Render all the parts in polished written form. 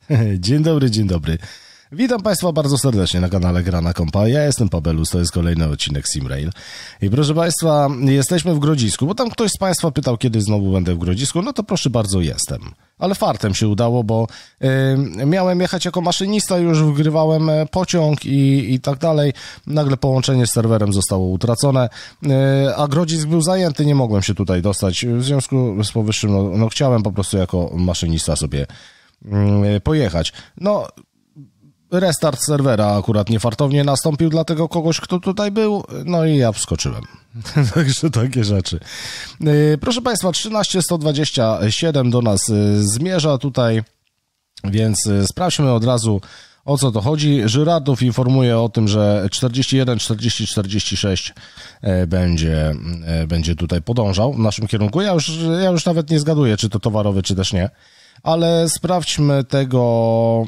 Dzień dobry, dzień dobry. Witam Państwa bardzo serdecznie na kanale Gra na Kompa. Ja jestem Pabelus, to jest kolejny odcinek Simrail. I proszę Państwa, jesteśmy w Grodzisku, bo tam ktoś z Państwa pytał, kiedy znowu będę w Grodzisku. No to proszę bardzo, jestem. Ale fartem się udało, bo miałem jechać jako maszynista, już wgrywałem pociąg i tak dalej. Nagle połączenie z serwerem zostało utracone, a Grodzisk był zajęty, nie mogłem się tutaj dostać. W związku z powyższym, no chciałem po prostu jako maszynista sobie pojechać. No, restart serwera akurat niefartownie nastąpił dla tego kogoś, kto tutaj był, no i ja wskoczyłem. Także takie rzeczy. Proszę Państwa, 13127 do nas zmierza tutaj, więc sprawdźmy od razu, o co to chodzi. Żyrardów informuje o tym, że 41, 40, 46 będzie tutaj podążał w naszym kierunku. Ja już nawet nie zgaduję, czy to towarowy, czy też nie. Ale sprawdźmy tego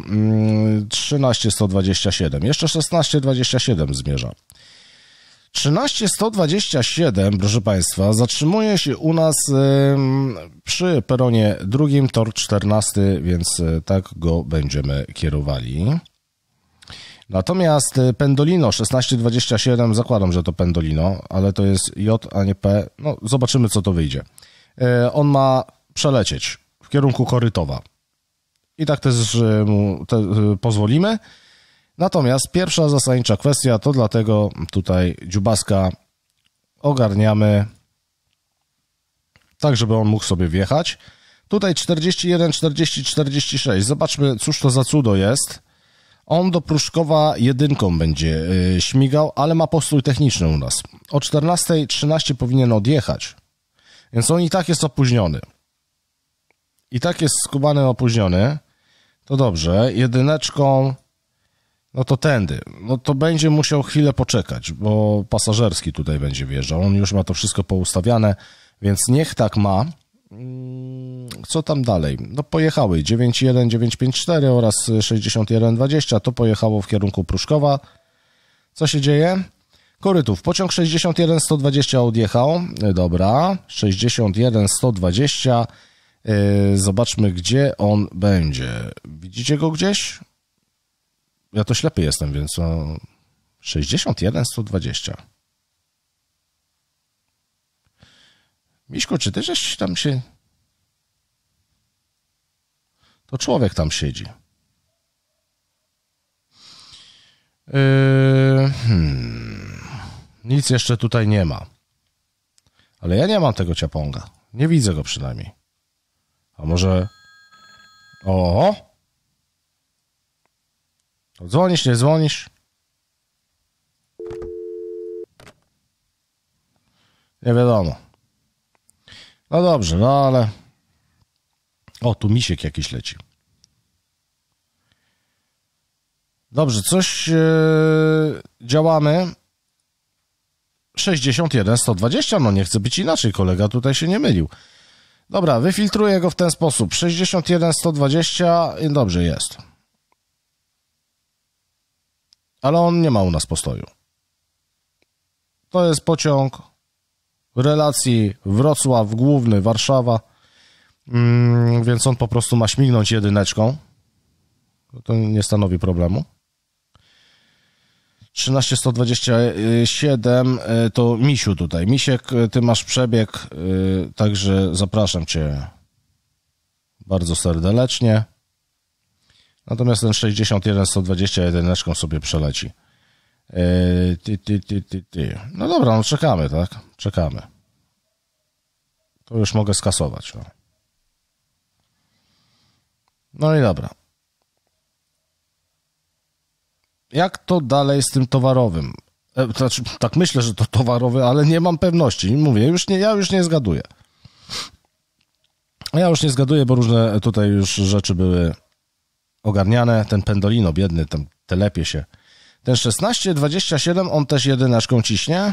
13127. Jeszcze 1627 zmierza. 13127, proszę Państwa, zatrzymuje się u nas przy peronie drugim, tor 14, więc tak go będziemy kierowali. Natomiast Pendolino 1627, zakładam, że to Pendolino, ale to jest J, a nie P. No, zobaczymy, co to wyjdzie. On ma przelecieć w kierunku Korytowa. I tak też mu pozwolimy. Natomiast pierwsza zasadnicza kwestia, to dlatego tutaj dziubaska ogarniamy tak, żeby on mógł sobie wjechać. Tutaj 41, 40, 46. Zobaczmy, cóż to za cudo jest. On do Pruszkowa jedynką będzie śmigał, ale ma postój techniczny u nas. O 14:13 powinien odjechać. Więc on i tak jest opóźniony. I tak jest skubany, opóźniony. To dobrze. Jedyneczką, no to tędy. No to będzie musiał chwilę poczekać, bo pasażerski tutaj będzie wjeżdżał. On już ma to wszystko poustawiane, więc niech tak ma. Co tam dalej? No pojechały 91, 954 oraz 6120. To pojechało w kierunku Pruszkowa. Co się dzieje? Korytów. Pociąg 61 120 odjechał. Dobra. 61 120. Zobaczmy, gdzie on będzie. Widzicie go gdzieś? Ja to ślepy jestem, więc 61 120. Miśku, czy ty żeś tam się... To człowiek tam siedzi. Nic jeszcze tutaj nie ma. Ale ja nie mam tego ciaponga. Nie widzę go przynajmniej. A może... O! Dzwonisz, nie dzwonisz? Nie wiadomo. No dobrze, no ale... O, tu misiek jakiś leci. Dobrze, coś działamy. 61 120, no nie chcę być inaczej, kolega tutaj się nie mylił. Dobra, wyfiltruję go w ten sposób. 61 120 i dobrze jest. Ale on nie ma u nas postoju. To jest pociąg w relacji Wrocław, Główny, Warszawa. Więc on po prostu ma śmignąć jedyneczką. To nie stanowi problemu. 13 127 to Misiu tutaj. Misiek, ty masz przebieg, także zapraszam cię bardzo serdecznie. Natomiast ten 61 120 jedyneczką sobie przeleci. No dobra, no czekamy, tak? Czekamy. To już mogę skasować. No i dobra. Jak to dalej z tym towarowym? Znaczy, tak myślę, że to towarowy, ale nie mam pewności. Mówię, ja już nie zgaduję. Ja już nie zgaduję, bo różne tutaj już rzeczy były ogarniane. Ten Pendolino biedny, tam telepie się. Ten 1627, on też jedyneczką ciśnie.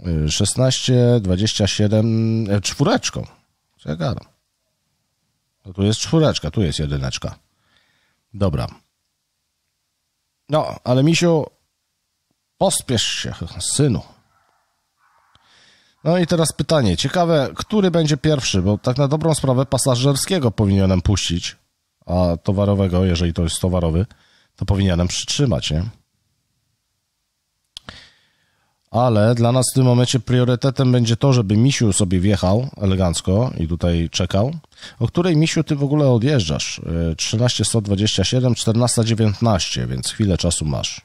1627 czwóreczką. Co ja gadam? No tu jest czwóreczka, tu jest jedyneczka. Dobra. No, ale Misiu, pospiesz się, synu. No i teraz pytanie. Ciekawe, który będzie pierwszy, bo tak na dobrą sprawę pasażerskiego powinienem puścić, a towarowego, jeżeli to jest towarowy, to powinienem przytrzymać, nie? Ale dla nas w tym momencie priorytetem będzie to, żeby Misiu sobie wjechał elegancko i tutaj czekał. O której, Misiu, ty w ogóle odjeżdżasz? 13:127, 14:19, więc chwilę czasu masz.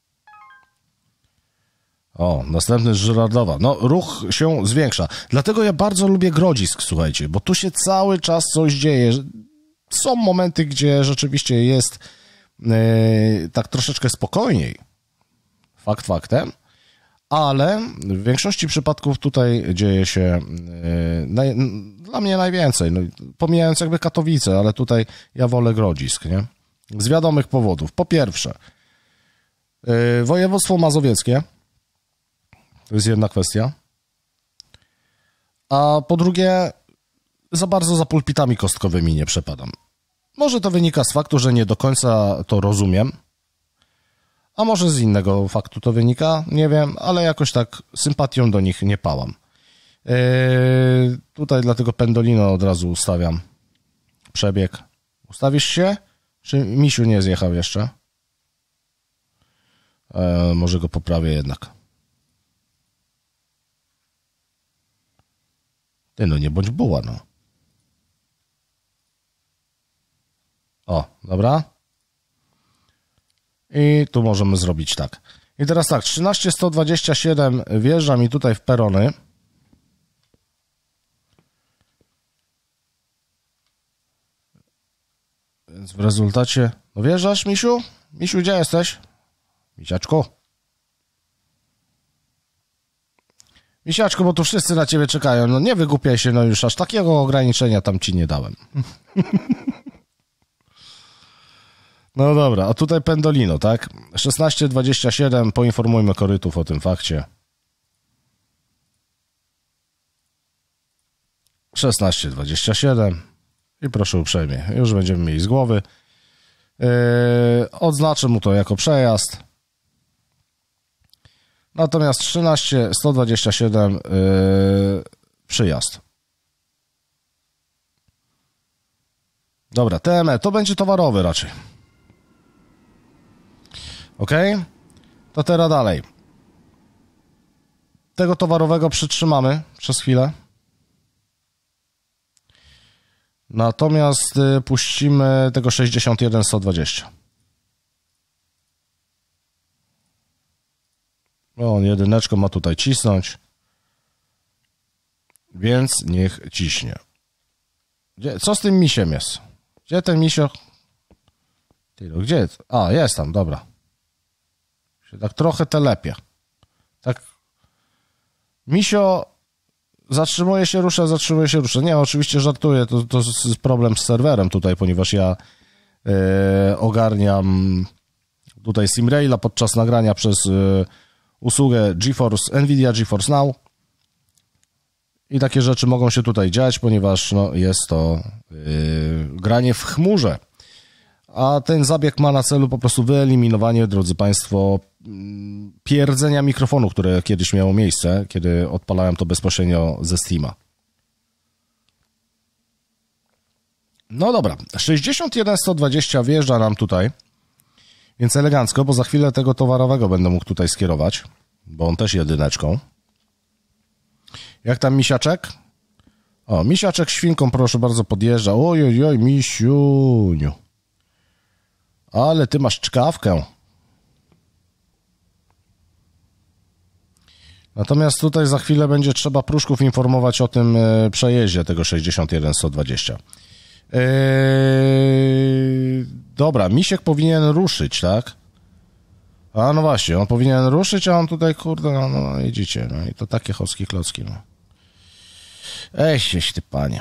O, następny z Żyrardowa. No, ruch się zwiększa. Dlatego ja bardzo lubię Grodzisk, słuchajcie, bo tu się cały czas coś dzieje. Są momenty, gdzie rzeczywiście jest tak troszeczkę spokojniej. Fakt faktem. Ale w większości przypadków tutaj dzieje się dla mnie najwięcej. No, pomijając jakby Katowice, ale tutaj ja wolę Grodzisk, nie? Z wiadomych powodów. Po pierwsze, województwo mazowieckie. To jest jedna kwestia. A po drugie, za bardzo za pulpitami kostkowymi nie przepadam. Może to wynika z faktu, że nie do końca to rozumiem. A może z innego faktu to wynika, nie wiem, ale jakoś tak sympatią do nich nie pałam. Tutaj dlatego Pendolino od razu ustawiam. Przebieg. Ustawisz się? Czy Misiu nie zjechał jeszcze? Może go poprawię jednak. Ty no, nie bądź buła, no. O, dobra. I tu możemy zrobić tak. I teraz tak, 13:127 wjeżdża mi tutaj w perony. Więc w rezultacie... No wjeżdżasz, Misiu? Misiu, gdzie jesteś? Misiaczku? Misiaczku, bo tu wszyscy na ciebie czekają. No nie wygłupiaj się, no już aż takiego ograniczenia tam ci nie dałem. No dobra, a tutaj Pendolino, tak? 16:27, poinformujmy korytów o tym fakcie. 16:27 i proszę uprzejmie, już będziemy mieli z głowy. Odznaczę mu to jako przejazd. Natomiast 13:127 przyjazd. Dobra, TME, to będzie towarowy raczej. Ok? To teraz dalej. Tego towarowego przytrzymamy przez chwilę. Natomiast puścimy tego 61:120. On jedyneczką ma tutaj cisnąć. Więc niech ciśnie. Co z tym misiem jest? Gdzie ten misio? Gdzie jest? A, jest tam, dobra. Się tak trochę telepie. Tak. Misio zatrzymuje się, rusza, zatrzymuje się, rusza. Nie, oczywiście żartuję, to jest problem z serwerem tutaj, ponieważ ja ogarniam tutaj SimRaila podczas nagrania przez usługę Nvidia GeForce Now i takie rzeczy mogą się tutaj dziać, ponieważ no, jest to granie w chmurze. A ten zabieg ma na celu po prostu wyeliminowanie, drodzy Państwo, pierdzenia mikrofonu, które kiedyś miało miejsce, kiedy odpalałem to bezpośrednio ze Steama. No dobra, 61:120 wjeżdża nam tutaj, więc elegancko, bo za chwilę tego towarowego będę mógł tutaj skierować, bo on też jedyneczką. Jak tam misiaczek? O, misiaczek świnką, proszę bardzo, podjeżdża. Oj, misiuniu. Ale ty masz czkawkę. Natomiast tutaj za chwilę będzie trzeba pruszków informować o tym przejeździe tego 61:120. Dobra, misiek powinien ruszyć, tak? A no właśnie, on powinien ruszyć, a on tutaj, kurde, no jedziecie, no i to takie chowskie klocki, no. Eś ty, panie.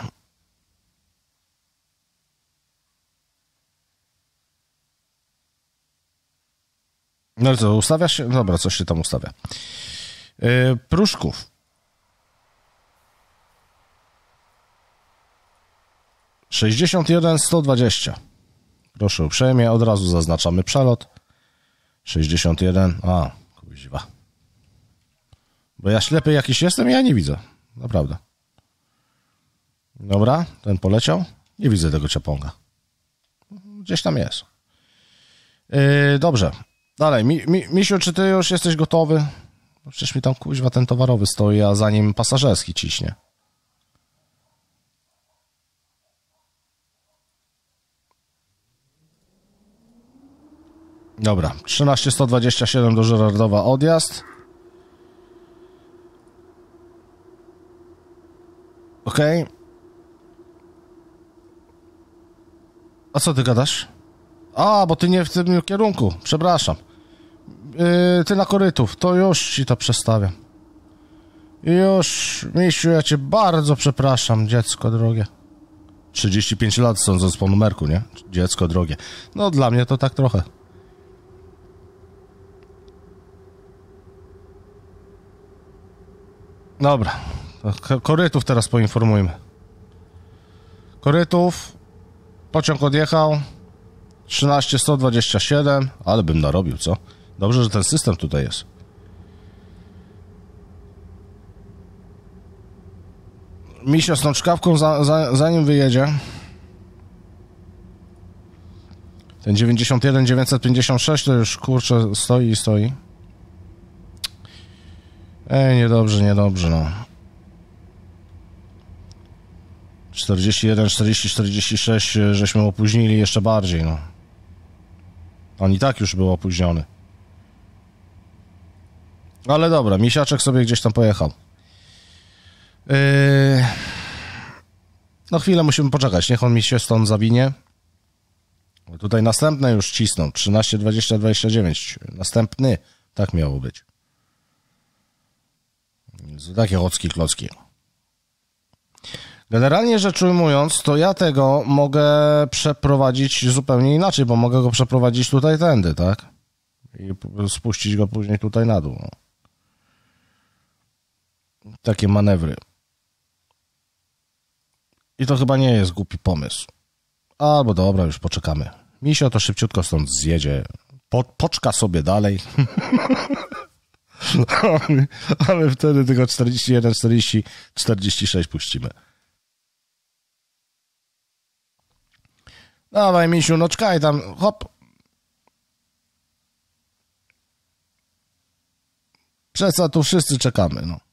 No co, ustawiasz się? Dobra, coś się tam ustawia. Pruszków. 61:120. Proszę uprzejmie, od razu zaznaczamy przelot. 61. A, kuźwa. Bo ja ślepy jakiś jestem i ja nie widzę. Naprawdę. Dobra, ten poleciał. Nie widzę tego ciaponga. gdzieś tam jest. Dobrze. Dalej. Misiu, czy ty już jesteś gotowy? Przecież mi tam kuźwa ten towarowy stoi, a za nim pasażerski ciśnie. Dobra. 13127 do Żerardowa odjazd. Okej. A co ty gadasz? A, bo ty nie w tym kierunku. Przepraszam. Ty na korytów. To już ci to przestawiam. Już, misiu, ja cię bardzo przepraszam, dziecko drogie. 35 lat sądząc po numerku, nie? Dziecko drogie. No dla mnie to tak trochę. Dobra. Korytów teraz poinformujmy. Korytów. Pociąg odjechał. 13127. Ale bym narobił, co? Dobrze, że ten system tutaj jest. Misio z tą czkawką zanim wyjedzie. Ten 91 956 to już kurczę stoi i stoi. Niedobrze, no. 41, 40, 46 żeśmy opóźnili jeszcze bardziej, no. On i tak już był opóźniony. Ale dobra, misiaczek sobie gdzieś tam pojechał. No chwilę musimy poczekać, niech on mi się stąd zawinie. Tutaj następne już cisną, 13, 20, 29. Następny, tak miało być. Takie chocki klocki. Generalnie rzecz ujmując, to ja tego mogę przeprowadzić zupełnie inaczej, bo mogę go przeprowadzić tutaj tędy, tak? I spuścić go później tutaj na dół. Takie manewry. I to chyba nie jest głupi pomysł. Albo dobra, już poczekamy. Misio to szybciutko stąd zjedzie. Poczka sobie dalej. A my wtedy tylko 41, 40, 46 puścimy. Dawaj, misiu, no czekaj tam, hop. Przez co tu wszyscy czekamy, no.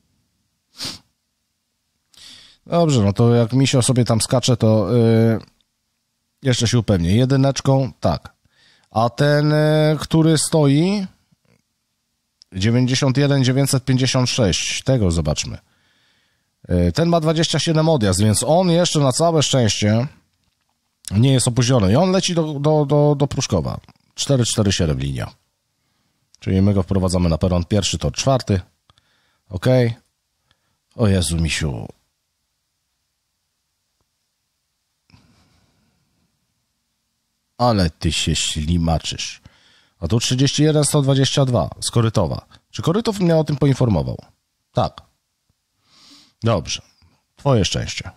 Dobrze, no to jak misio sobie tam skacze, to jeszcze się upewnię. Jedyneczką, tak. A ten, który stoi, 91 956, tego zobaczmy. Ten ma 27 odjazd, więc on jeszcze na całe szczęście nie jest opóźniony. I on leci do Pruszkowa. 447 linia. Czyli my go wprowadzamy na peron pierwszy, tor czwarty. Ok. O Jezu, misiu. Ale ty się ślimaczysz. A tu 31 122 z Korytowa. Czy Korytów mnie o tym poinformował? Tak. Dobrze. Twoje szczęście.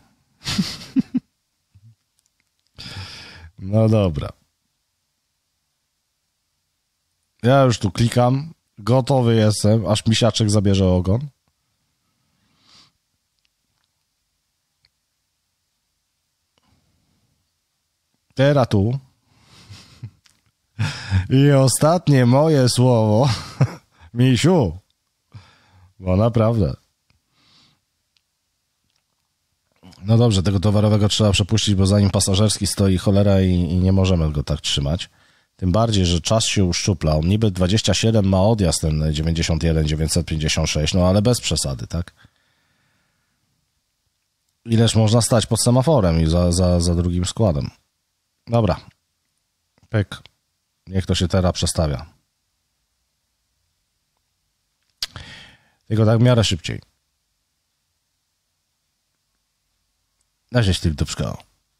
No dobra. Ja już tu klikam. Gotowy jestem, aż misiaczek zabierze ogon. Teraz tu. I ostatnie moje słowo. Misiu. Bo naprawdę. No dobrze, tego towarowego trzeba przepuścić, bo zanim pasażerski stoi cholera i nie możemy go tak trzymać. Tym bardziej, że czas się uszczupla. On niby 27 ma odjazd, ten 91 956, no ale bez przesady, tak? Ileż można stać pod semaforem i za drugim składem. Dobra. Pyk. Niech to się teraz przestawia. Tylko tak w miarę szybciej. Dajcie styl dupszka.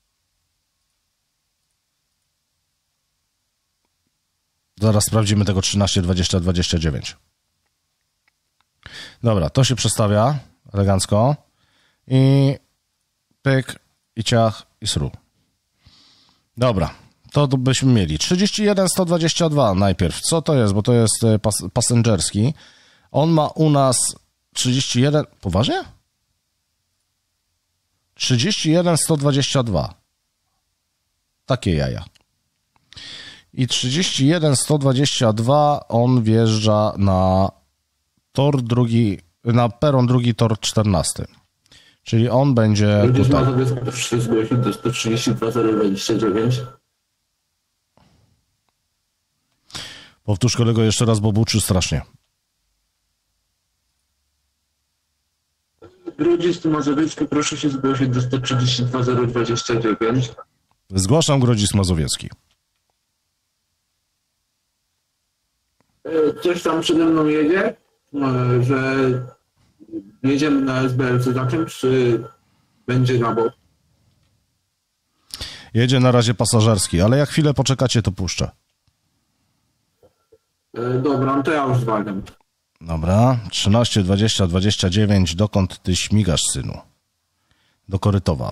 Zaraz sprawdzimy tego 13, 20, 29. Dobra, to się przestawia elegancko. I pyk, i ciach, i sru. Dobra, to byśmy mieli. 31, 122 najpierw. Co to jest? Bo to jest pasengerski. On ma u nas 31... Poważnie? 31, 122. Takie jaja. I 31-122 on wjeżdża na tor drugi, na peron drugi, tor 14. Czyli on będzie tutaj. Proszę się zgłosić do 132-029. Powtórz kolego jeszcze raz, bo buczy strasznie. Grodzisk Mazowiecki, proszę się zgłosić do 132-029. Zgłaszam Grodzisk Mazowiecki. Coś tam przede mną jedzie, że jedziemy na SBLC za czym, czy będzie na bok? Jedzie na razie pasażerski, ale jak chwilę poczekacie, to puszczę. Dobra, no to ja już zwalniam. Dobra, 13, 20, 29, dokąd ty śmigasz, synu? Do Korytowa.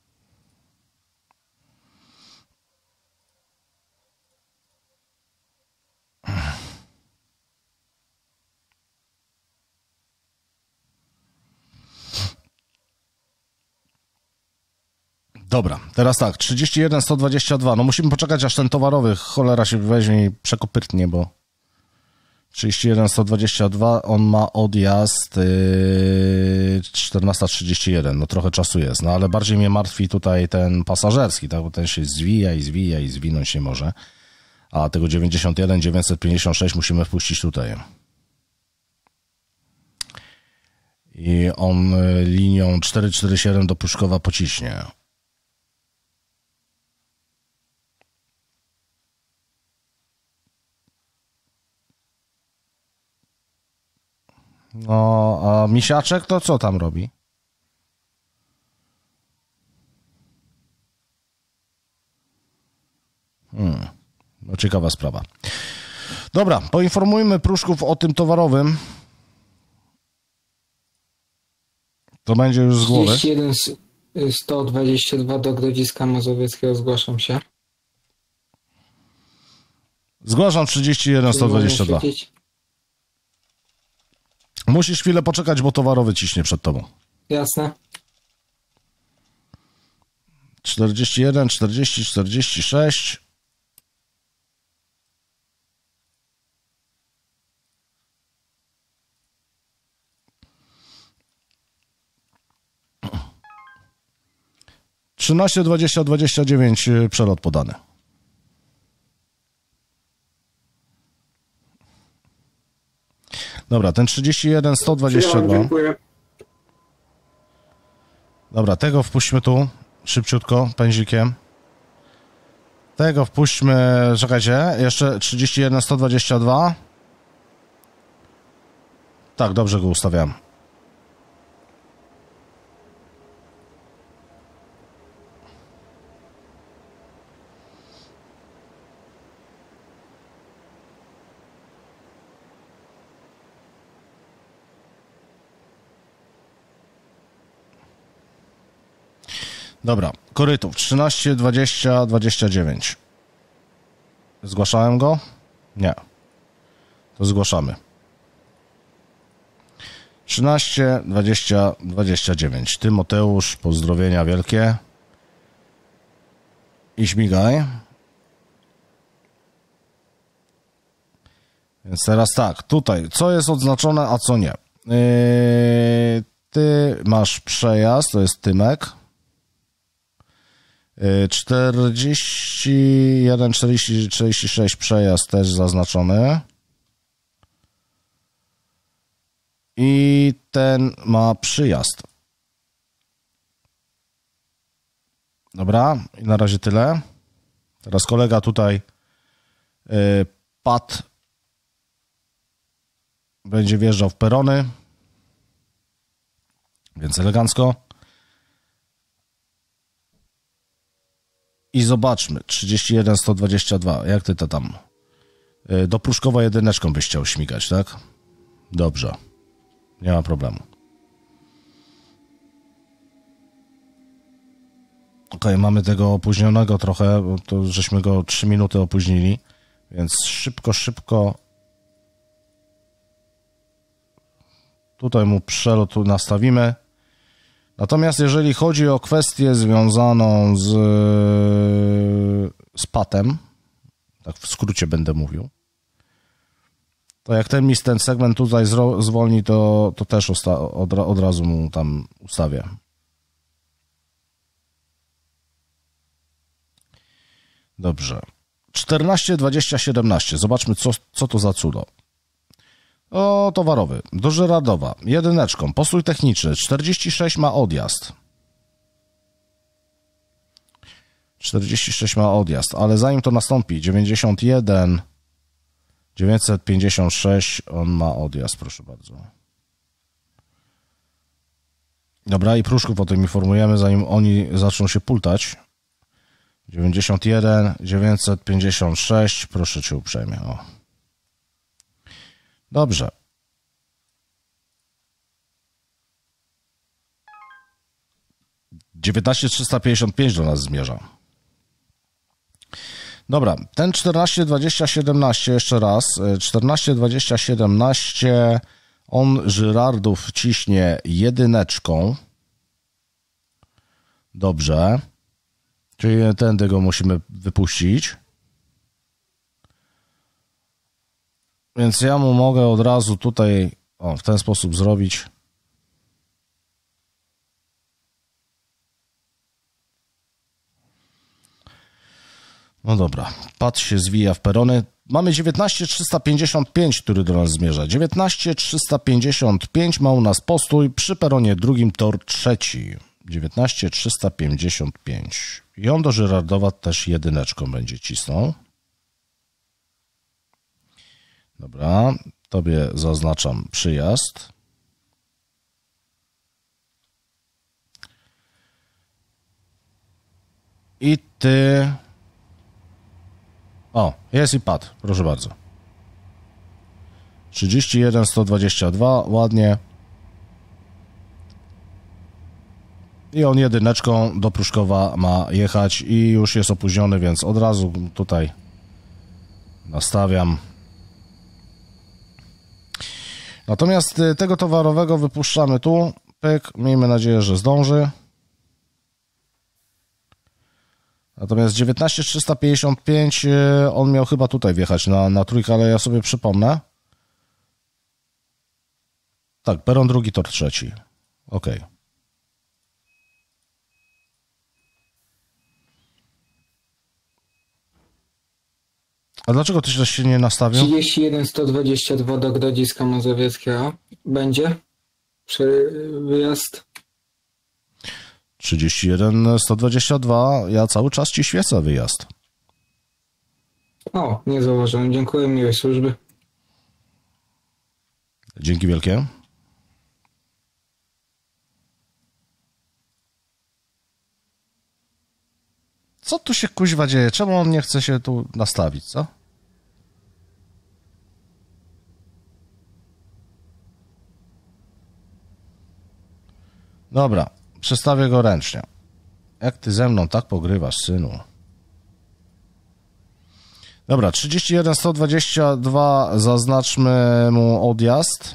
Dobra, teraz tak, 31, 122, no musimy poczekać, aż ten towarowy cholera się weźmie i przekopytnie, bo 31, 122, on ma odjazd 14:31, no trochę czasu jest, no ale bardziej mnie martwi tutaj ten pasażerski, tak, bo ten się zwija i zwinąć nie może, a tego 91, 956 musimy wpuścić tutaj. I on linią 447 do Pruszkowa pociśnie. No, a Misiaczek to co tam robi? No ciekawa sprawa. Dobra, poinformujmy Pruszków o tym towarowym. To będzie już z głowy. 31 122 do Grodziska Mazowieckiego, zgłaszam się. Zgłaszam 31 122. Musisz chwilę poczekać, bo towarowy ciśnie przed tobą. Jasne. 41, 40, 46. Trzynaście, 20, 29 przelot podany. Dobra, ten 31, 122. Dziękuję. Dobra, tego wpuśćmy tu, szybciutko, pędzikiem. Tego wpuśćmy, czekajcie, jeszcze 31, 122. Tak, dobrze go ustawiam. Dobra, Korytów 13, 20, 29. Zgłaszałem go? Nie. To zgłaszamy. 13, 20, 29. Tymoteusz, pozdrowienia wielkie. I śmigaj. Więc teraz tak, tutaj, co jest odznaczone, a co nie. Ty masz przejazd, to jest Tymek. 41, 40, 46 przejazd też zaznaczony. I ten ma przyjazd. Dobra, i na razie tyle. Teraz kolega tutaj Pat będzie wjeżdżał w perony. Więc elegancko. I zobaczmy, 31, 122, jak ty to tam? Do Pruszkowa jedyneczką byś chciał śmigać, tak? Dobrze, nie ma problemu. Okej, mamy tego opóźnionego trochę, bo to żeśmy go 3 minuty opóźnili, więc szybko tutaj mu przelot nastawimy. Natomiast jeżeli chodzi o kwestię związaną z patem, Tak w skrócie będę mówił. To jak ten segment tutaj zwolni, to też od razu mu tam ustawię. Dobrze. 14, 20, 17. Zobaczmy, co to za cudo. O, towarowy. Do Żyrardowa. Jedyneczką. Postój techniczny. 46 ma odjazd. 46 ma odjazd, ale zanim to nastąpi, 91, 956, on ma odjazd, proszę bardzo. Dobra, i Pruszków o tym informujemy, zanim oni zaczną się pultać. 91, 956, proszę cię uprzejmie. O. Dobrze. $19,355 do nas zmierza. Dobra, ten 14, 20, 17, jeszcze raz. 14, 20, 17, on Żyrardów ciśnie jedyneczką. Dobrze. Czyli tędy go musimy wypuścić. Więc ja mu mogę od razu tutaj w ten sposób zrobić. No dobra, pad się zwija w perony. Mamy 19,355, który do nas zmierza. 19,355 ma u nas postój przy peronie drugim, tor trzeci. 19,355. I on do Żyrardowa też jedyneczką będzie cisnął. Dobra, tobie zaznaczam przyjazd. I ty... O, jest i pad, proszę bardzo. 31, 122, ładnie. I on jedyneczką do Pruszkowa ma jechać i już jest opóźniony, więc od razu tutaj nastawiam. Natomiast tego towarowego wypuszczamy tu. Pyk, miejmy nadzieję, że zdąży. Natomiast 19,355 on miał chyba tutaj wjechać na trójkę, ale ja sobie przypomnę. Tak, peron drugi, tor trzeci. Ok. A dlaczego ty się nie nastawił? 31 122 do Grodziska Mazowieckiego. Będzie wyjazd. 31 122. Ja cały czas ci świecę wyjazd. O, nie zauważyłem. Dziękuję, miłej służby. Dzięki wielkie. Co tu się kuźwa dzieje? Czemu on nie chce się tu nastawić, co? Dobra, przestawię go ręcznie. Jak ty ze mną tak pogrywasz, synu? Dobra, 31 122 zaznaczmy mu odjazd.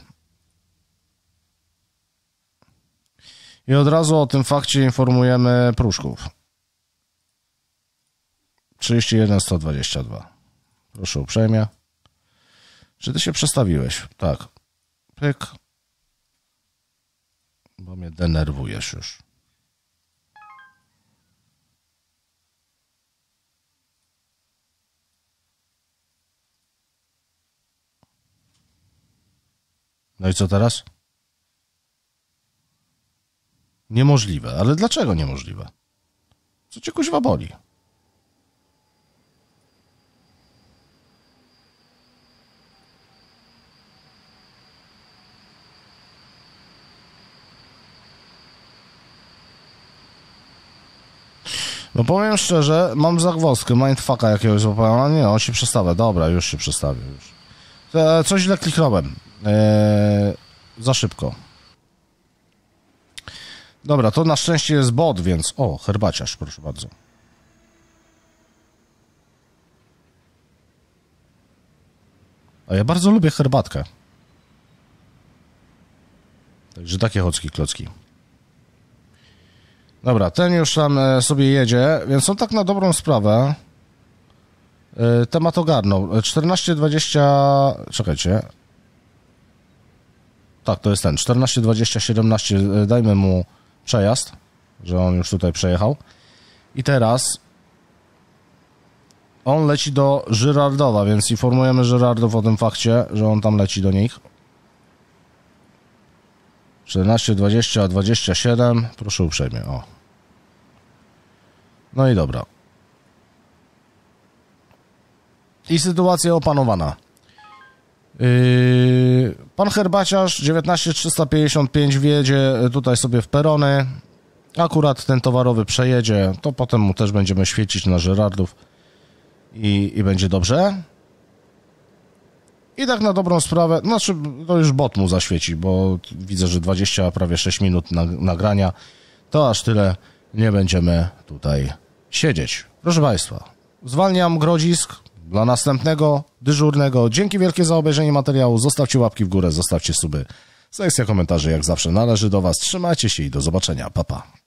I od razu o tym fakcie informujemy Pruszków. 31 122. Proszę uprzejmie. Czy ty się przestawiłeś? Tak. Pyk. Bo mnie denerwujesz już. No i co teraz? Niemożliwe. Ale dlaczego niemożliwe? Co cię kuźwa boli? No powiem szczerze, mam zagwozdkę, mindfucka jakiegoś złapałem, a nie, on się przestawia. Dobra, już się przestawił. Już. Coś źle kliknąłem. Za szybko. Dobra, to na szczęście jest bot, więc... O, herbaciarz, proszę bardzo. A ja bardzo lubię herbatkę. Także takie chocki klocki. Dobra, ten już tam sobie jedzie, więc on tak na dobrą sprawę Temat ogarnął. 14:20... Czekajcie. Tak, to jest ten. 14:20, dajmy mu przejazd, że on już tutaj przejechał. I teraz on leci do Żyrardowa, więc informujemy Żyrardów o tym fakcie, że on tam leci do nich. 14:20, proszę uprzejmie, o. No i dobra. I sytuacja opanowana. Pan herbaciarz 19:355 wjedzie tutaj sobie w perony. Akurat ten towarowy przejedzie, to potem mu też będziemy świecić na Żyrardów i będzie dobrze. I tak na dobrą sprawę, znaczy to już bot mu zaświeci, bo widzę, że 20, prawie 6 minut nagrania, to aż tyle nie będziemy tutaj siedzieć. Proszę Państwa, zwalniam Grodzisk dla następnego dyżurnego. Dzięki wielkie za obejrzenie materiału, zostawcie łapki w górę, zostawcie suby. Sekcja komentarzy jak zawsze należy do Was. Trzymajcie się i do zobaczenia. Pa, pa.